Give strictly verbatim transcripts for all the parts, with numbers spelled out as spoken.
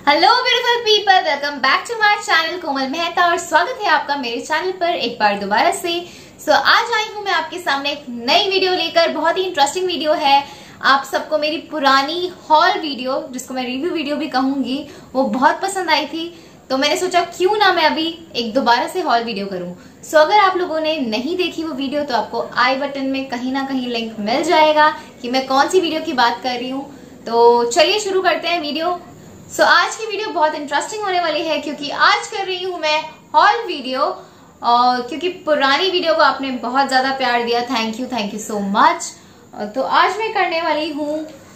Hello beautiful people, welcome back to my channel Komal Mehta और स्वागत है आपका मेरे चैनल पर एक बार दोबारा से। सो so, आज आई हूँ मैं आपके सामने एक नई वीडियो लेकर। बहुत ही इंटरेस्टिंग वीडियो है। आप सबको मेरी पुरानी हॉल वीडियो, जिसको मैं रिव्यू वीडियो भी कहूंगी, वो बहुत पसंद आई थी। तो मैंने सोचा क्यों ना मैं अभी एक दोबारा से हॉल वीडियो करूं। सो so, अगर आप लोगों ने नहीं देखी वो वीडियो तो आपको आई बटन में कहीं ना कहीं लिंक मिल जाएगा कि मैं कौन सी वीडियो की बात कर रही हूँ। तो चलिए शुरू करते हैं वीडियो। सो so, आज की वीडियो बहुत इंटरेस्टिंग होने वाली है क्योंकि आज कर रही हूँ मैं हॉल वीडियो। और क्योंकि पुरानी वीडियो को आपने बहुत ज्यादा प्यार दिया, thank you thank you so much. तो आज मैं करने वाली हूँ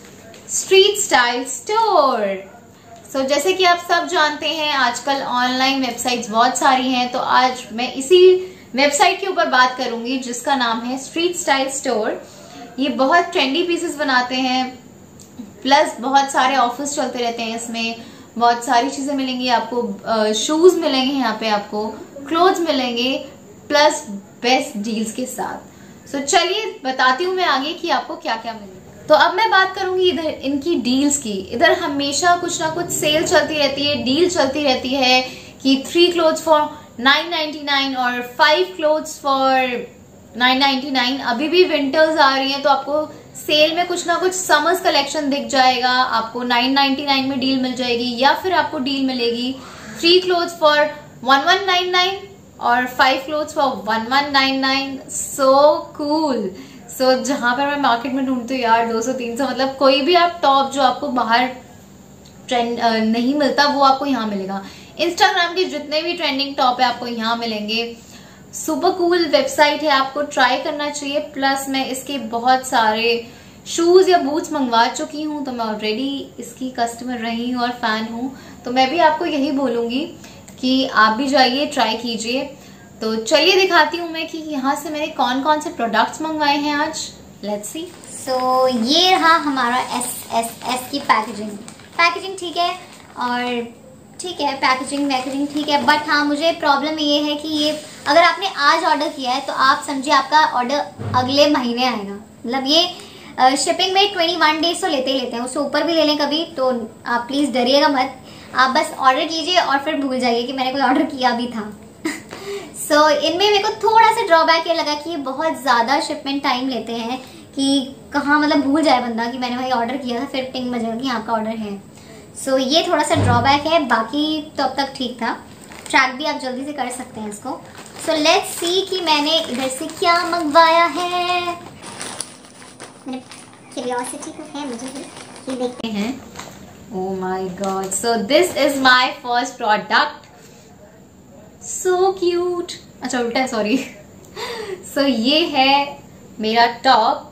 street style store. So so, जैसे कि आप सब जानते हैं आजकल ऑनलाइन वेबसाइट्स बहुत सारी हैं, तो आज मैं इसी वेबसाइट के ऊपर बात करूंगी जिसका नाम है स्ट्रीट स्टाइल स्टोर। ये बहुत ट्रेंडी पीसेस बनाते हैं, प्लस बहुत सारे ऑफर्स चलते रहते हैं। इसमें बहुत सारी चीजें मिलेंगी आपको, शूज मिलेंगे यहाँ पे, आपको क्लोथ्स मिलेंगे, प्लस बेस्ट डील्स के साथ। सो so, चलिए बताती हूँ मैं आगे कि आपको क्या क्या मिलेगा। तो अब मैं बात करूंगी इधर इनकी डील्स की। इधर हमेशा कुछ ना कुछ सेल चलती रहती है, डील चलती रहती है कि three clothes for nine ninety nine और five clothes for nine ninety nine. अभी भी विंटर्स आ रही हैं तो आपको सेल में कुछ ना कुछ समर्स कलेक्शन दिख जाएगा। आपको नाइन नाइनटी नाइन में डील मिल जाएगी, या फिर आपको डील मिलेगी three clothes for one one nine nine और five clothes for one one nine nine. So cool. So जहां पर मैं मार्केट में ढूंढती हूँ यार दो सौ तीन सौ, मतलब कोई भी आप टॉप जो आपको बाहर ट्रेंड नहीं मिलता वो आपको यहाँ मिलेगा। इंस्टाग्राम के जितने भी ट्रेंडिंग टॉप है आपको यहाँ मिलेंगे। सुपर कूल वेबसाइट है, आपको ट्राई करना चाहिए। प्लस मैं इसके बहुत सारे शूज या बूट्स मंगवा चुकी हूँ, तो मैं ऑलरेडी इसकी कस्टमर रही हूँ और फैन हूँ। तो मैं भी आपको यही बोलूंगी कि आप भी जाइए, ट्राई कीजिए। तो चलिए दिखाती हूँ मैं कि यहाँ से मैंने कौन कौन से प्रोडक्ट्स मंगवाए हैं आज। Let's see. सो ये रहा हमारा एस एस एस की पैकेजिंग। पैकेजिंग ठीक है और ठीक है, पैकेजिंग पैकेजिंग ठीक है, बट हाँ मुझे प्रॉब्लम ये है कि ये अगर आपने आज ऑर्डर किया है तो आप समझिए आपका ऑर्डर अगले महीने आएगा। मतलब ये शिपिंग में ट्वेंटी वन डेज तो लेते ही लेते हैं, उससे ऊपर भी ले लें कभी, तो आप प्लीज़ डरिएगा मत। आप बस ऑर्डर कीजिए और फिर भूल जाइए कि मैंने कोई ऑर्डर किया भी था। सो so, इनमें मेरे को थोड़ा सा ड्रॉबैक ये लगा कि ये बहुत ज़्यादा शिपमेंट टाइम लेते हैं कि कहाँ मतलब भूल जाए बंदा कि मैंने भाई ऑर्डर किया था, फिर टिंग बजेगा कि आपका ऑर्डर है। सो so, ये थोड़ा सा ड्रॉबैक है, बाकी तो अब तक ठीक था। ट्रैक भी आप जल्दी से कर सकते हैं इसको। सो लेट्स सी कि मैंने इधर से क्या मंगवाया है। मैंने क्यूरियोसिटी तो है मुझे भी, ये देखते हैं। Oh my god, so this is my first product. So cute. अच्छा उल्टा है, सॉरी। सो ये है मेरा top.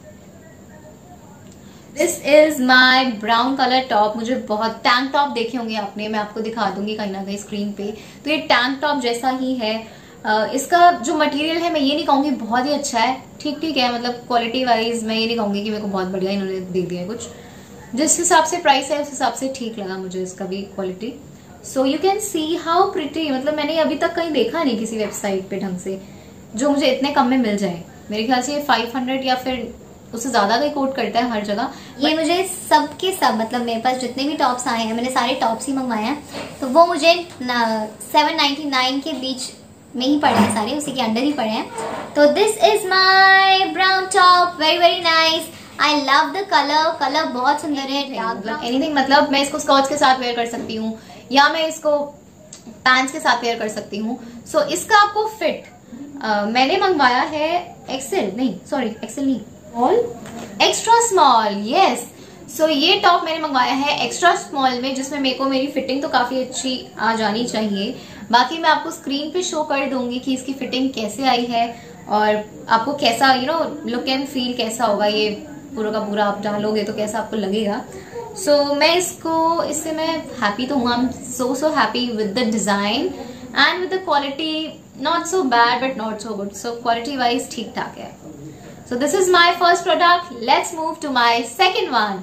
This is my brown colour top. मुझे बहुत टैंक टॉप देखे होंगे आपने, मैं आपको दिखा दूंगी कहीं ना कहीं स्क्रीन पे। तो ये टैंक टॉप जैसा ही है। uh, इसका जो मटेरियल है मैं ये नहीं कहूंगी बहुत ही अच्छा है, ठीक ठीक है, मतलब क्वालिटी वाइज मैं ये नहीं कहूंगी कि मेरे को बहुत बढ़िया इन्होंने दे दिया है। कुछ जिस हिसाब से प्राइस है उस हिसाब से ठीक लगा मुझे इसका भी quality. So you can see how pretty. मतलब मैंने अभी तक कहीं देखा नहीं किसी वेबसाइट पे ढंग से जो मुझे इतने कम में मिल जाए। मेरे ख्याल से फाइव हंड्रेड या फिर उससे ज्यादा का कोट करता है हर जगह। ये मुझे सब के सब, मतलब मेरे पास जितने भी टॉप्स आए हैं मैंने सारे टॉप्स ही मंगवाए हैं, तो वो मुझे सेवन नाइन्टी नाइन के बीच में ही पड़े हैं, सारे उसी के अंडर ही पड़े हैं। तो this is my brown top, very very nice. I love the colour, colour बहुत सुंदर है। मतलब एनीथिंग, मतलब मैं इसको स्कर्ट्स के साथ वेयर कर सकती हूँ या मैं इसको पैंट्स के साथ वेयर कर सकती हूँ। सो so, इसका आपको फिट uh, मैंने मंगवाया है एक्सेल, नहीं सॉरी एक्सेल नहीं, small, extra small. Yes, so ये टॉप मैंने मंगवाया है एक्स्ट्रा स्मॉल में, जिसमें मेरे को मेरी फिटिंग तो काफी अच्छी आ जानी चाहिए। बाकी मैं आपको स्क्रीन पे शो कर दूंगी कि इसकी फिटिंग कैसे आई है और आपको कैसा you know look and feel कैसा होगा। ये पूरा का पूरा आप डालोगे तो कैसा आपको लगेगा। सो so, मैं इसको इससे मैं हैप्पी तो हूँ। I am so so happy with the design and with the quality. Not so bad but not so good. So quality wise ठीक ठाक है। So this is my first product. Let's move to my second one.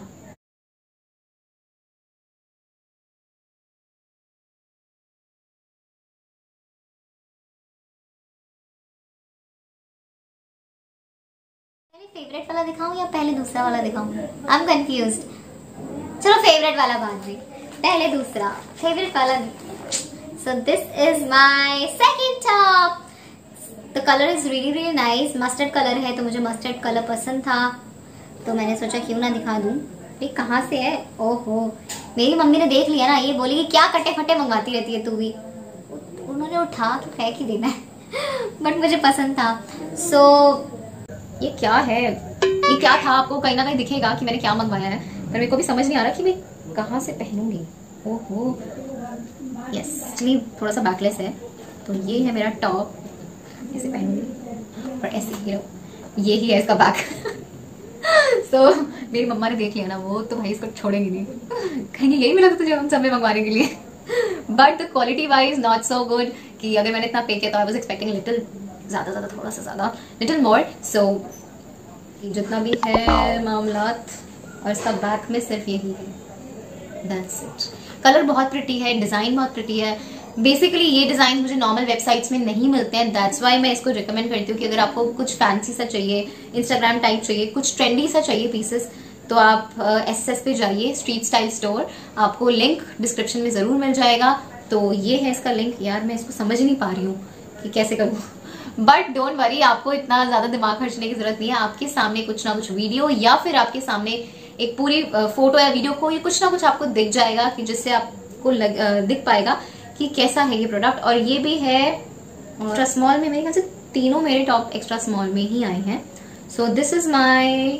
पहले favourite वाला दिखाऊं या पहले दूसरा वाला दिखाऊं? I am confused. चलो फेवरेट वाला बाद में। पहले दूसरा फेवरेट वाला। So this is my second top. The colour is really really nice. Mustard colour है तो मुझे मस्टर्ड कलर पसंद था, तो मैंने सोचा क्यों ना दिखा दूं। ये कहाँ से है? ओहो, मेरी मम्मी ने देख लिया ना, ये बोली कि क्या कटे फटे मंगवाती रहती है तू भी। उन्होंने उठा के फेंक ही देना है बट मुझे पसंद था। सो so, ये क्या है? ये क्या था? आपको कहीं ना कहीं दिखेगा कि मैंने क्या मंगवाया है, पर मेरे को भी समझ नहीं आ रहा कि मैं कहाँ से पहनूंगी। ओहो यस, एक्चुअली थोड़ा सा बैकलेस है, तो ये है मेरा टॉप। ऐसे पहनूंगी और ऐसे ही ये ही है इसका बैक सो so, मेरी मम्मा ने देख लिया ना, वो तो भाई इसको छोड़ेंगी नहीं, कहेंगे यही मिला था तुझे हम सब में मंगवाने के लिए। But the quality wise not so good, कि अगर मैंने इतना पे किया तो आई वाज एक्सपेक्टिंग लिटिल ज़्यादा ज़्यादा थोड़ा सा ज़्यादा लिटिल मोर। सो जितना भी है मामलात, और इसका बैक में सिर्फ यही है, दैट्स इट। कलर बहुत प्रिटी है, डिज़ाइन बहुत प्रिटी है। बेसिकली ये डिज़ाइन मुझे नॉर्मल वेबसाइट्स में नहीं मिलते हैं, दैट्स वाई मैं इसको रिकमेंड करती हूँ कि अगर आपको कुछ फैंसी सा चाहिए, इंस्टाग्राम टाइप चाहिए, कुछ ट्रेंडी सा चाहिए पीसेस, तो आप एस एस पे जाइए, स्ट्रीट स्टाइल स्टोर। आपको लिंक डिस्क्रिप्शन में ज़रूर मिल जाएगा। तो ये है इसका लिंक। यार मैं इसको समझ नहीं पा रही हूँ कि कैसे करूँ, बट डोंट वरी, आपको इतना ज़्यादा दिमाग खर्चने की जरूरत नहीं है। आपके सामने कुछ ना कुछ वीडियो या फिर आपके सामने एक पूरी फोटो या वीडियो को ये कुछ ना कुछ आपको दिख जाएगा, कि जिससे आपको लग, दिख पाएगा कि कैसा है ये प्रोडक्ट। और ये भी है एक्स्ट्रा स्मॉल में, मेरे ख्याल से तीनों मेरे टॉप एक्स्ट्रा स्मॉल में ही आए हैं। So this is my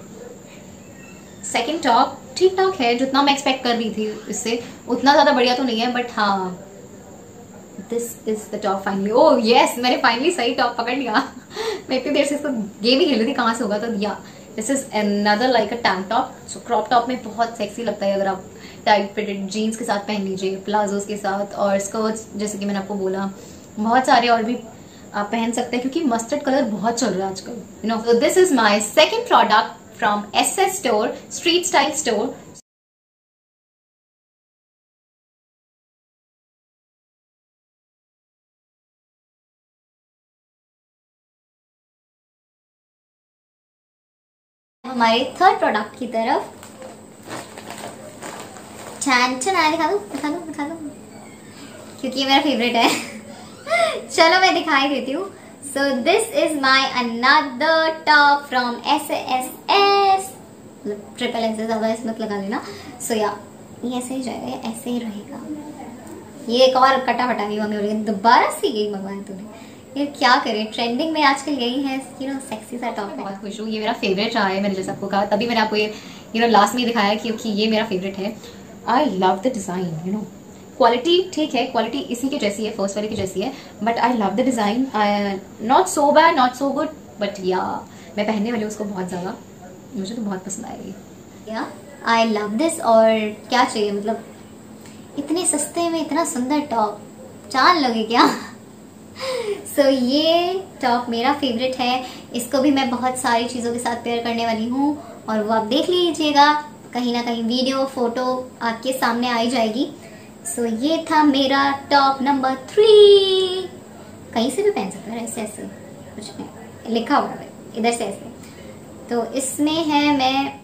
second top. ठीक ठाक है, जितना मैं एक्सपेक्ट कर रही थी इससे उतना ज्यादा बढ़िया तो नहीं है, बट हाँ this is the top finally. Oh yes, मैंने फाइनली सही टॉप पकड़ लिया मैं इतनी देर से इसको गेम ही खेल रही थी कहाँ से होगा, तो yeah this is another like a tank top. So crop top में बहुत सेक्सी लगता है अगर आप टाइट फिटेड जीन्स के साथ पहन लीजिए, प्लाजोस के साथ, और स्कर्ट्स जैसे कि मैंने आपको बोला, बहुत सारे और भी आप पहन सकते हैं, क्योंकि मस्टर्ड कलर बहुत चल रहा है आजकल, you know. So this is my second product from S S store, street style store. हमारे थर्ड प्रोडक्ट की तरफ। छान छान आया, दिखा दो दिखा दो दिखा दो, क्योंकि ये मेरा फेवरेट है चलो मैं दिखाई देती हूँ। So this is my another top from S S S, triple S ज्यादा एस मत लगा देना। सो या ये ऐसे ही जाएगा, ये ऐसे ही रहेगा। ये एक और कटा फटा नहीं मम्मी बोलेगी दोबारा से यही मंगवाया तूने, ये क्या करे, ट्रेंडिंग में आजकल यही है, यू नो सेक्सी सा टॉप। बहुत खुश हूँ, ये मेरा फेवरेट रहा है, मैंने जैसे आपको कहा, तभी मैंने आपको ये यू नो लास्ट में दिखाया क्योंकि ये मेरा फेवरेट है। I love the design, you know quality ठीक है, क्वालिटी इसी की जैसी है, फर्स्ट वाले की जैसी है, but I love the design. Not so bad, not so good, but yeah मैं पहनने वाली हूँ उसको बहुत ज्यादा, मुझे तो बहुत पसंद आएगी। या आई लव दिस। और क्या चाहिए, मतलब इतने सस्ते में इतना सुंदर टॉप, जान लोगे क्या सो so, ये टॉप मेरा फेवरेट है, इसको भी मैं बहुत सारी चीज़ों के साथ पेयर करने वाली हूँ, और वो आप देख लीजिएगा, कहीं ना कहीं वीडियो फोटो आपके सामने आई जाएगी। सो so, ये था मेरा टॉप नंबर थ्री। कहीं से भी पहन सकते हैं, ऐसे ऐसे कुछ नहीं लिखा हुआ है इधर से ऐसे। तो इसमें है मैं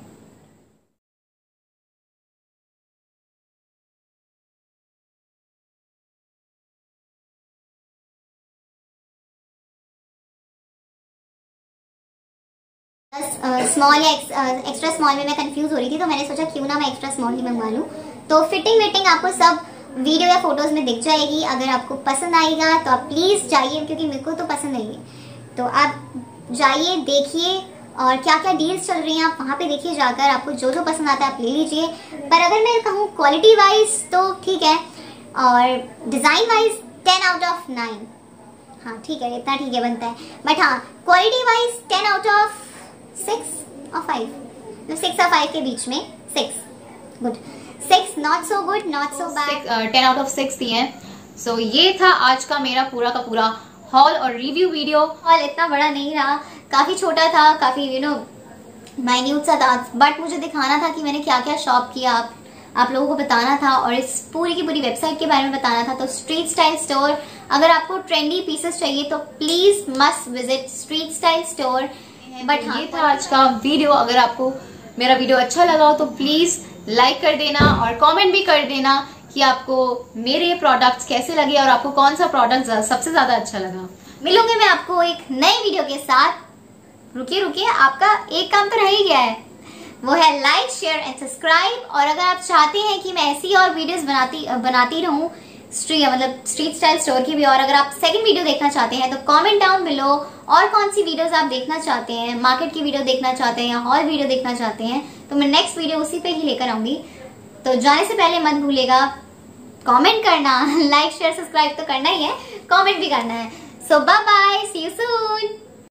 स्मॉल या एक्स्ट्रा स्मॉल में मैं कंफ्यूज हो रही थी, तो मैंने सोचा क्यों ना मैं एक्स्ट्रा स्मॉल ही मंगवा लूँ। तो फिटिंग विटिंग आपको सब वीडियो या फोटोज में दिख जाएगी। अगर आपको पसंद आएगा तो आप प्लीज़ जाइए, क्योंकि मेरे को तो पसंद नहीं है, तो आप जाइए देखिए, और क्या क्या डील्स चल रही हैं आप वहाँ पे देखिए जाकर, आपको जो जो पसंद आता है आप ले लीजिए। पर अगर मैं कहूँ क्वालिटी वाइज तो ठीक है, और design wise ten out of nine, हाँ ठीक है, इतना ठीक है बनता है। बट हाँ quality wise ten out of six और फाइव, मतलब सिक्स और फाइव के बीच में, six good, six not so good, not so bad, ten out of six दिए हैं। सो ये था आज का मेरा पूरा का पूरा हॉल और रिव्यू वीडियो। हॉल इतना बड़ा नहीं रहा, काफी छोटा था, काफी यू नो माइन्यूट सा था, बट मुझे दिखाना था कि मैंने क्या क्या शॉप किया, आप आप लोगों को बताना था, और इस पूरी की पूरी वेबसाइट के बारे में बताना था। तो स्ट्रीट स्टाइल स्टोर, अगर आपको ट्रेंडी पीसेस चाहिए तो please must visit street style store. But ये था आज का वीडियो। अगर आपको मेरा वीडियो अच्छा लगा हो तो प्लीज लाइक कर देना और कमेंट भी कर देना कि आपको मेरे प्रोडक्ट्स कैसे लगे और आपको कौन सा प्रोडक्ट सबसे ज्यादा अच्छा लगा। मिलूंगी मैं आपको एक नई वीडियो के साथ। रुकिए रुकिए, आपका एक काम तो रह ही गया है, वो है लाइक शेयर एंड सब्सक्राइब। और अगर आप चाहते हैं कि मैं ऐसी और वीडियोस बनाती बनाती रहूं स्ट्रीट मतलब स्ट्रीट स्टाइल स्टोर की भी, और अगर आप सेकंड वीडियो देखना चाहते हैं तो कमेंट डाउन बिलो और कौन सी वीडियोस आप देखना चाहते हैं, मार्केट की वीडियो देखना चाहते हैं या हॉल वीडियो देखना चाहते हैं, तो मैं नेक्स्ट वीडियो उसी पे ही लेकर आऊंगी। तो जाने से पहले मत भूलिएगा कमेंट करना, लाइक शेयर सब्सक्राइब तो करना ही है, कमेंट भी करना है। So bye bye, see you soon.